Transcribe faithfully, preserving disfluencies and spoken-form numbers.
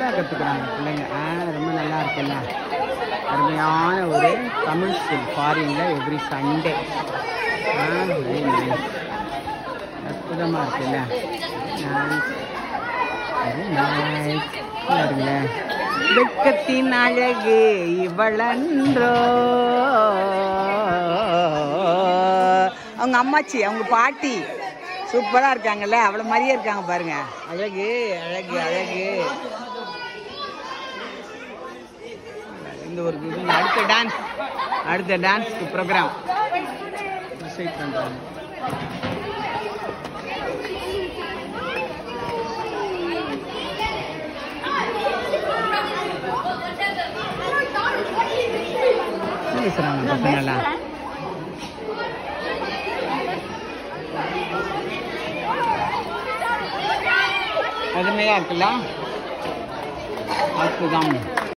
நல்லா கற்றுக்குறாங்க பிள்ளைங்க. ஆ ரொம்ப நல்லா இருக்குல்ல. அருமையான ஒரு தமிழ் ஸ்கூல் ஃபாரினில் every Sunday. Ah very nice. அற்புதமாக இருக்குல்ல. Very nice. பாருங்களேன், வெட்கத்தின் அழகு இவளன்றோ. அவங்க அம்மாச்சி, அவங்க பாட்டி சூப்பராக இருக்காங்கல்ல, அவ்வளோ மாதிரியே இருக்காங்க பாருங்க. அழகு அழகு அழகு. இந்த ஒரு அடுத்த டான்ஸ், அடுத்த டான்ஸ்க்கு ப்ரோக்ராம் டிசைட் பண்ணுறாங்க. பேசுகிறாங்க பசங்கள்லாம். அருமையாக இருக்குல்ல. அற்புதம்.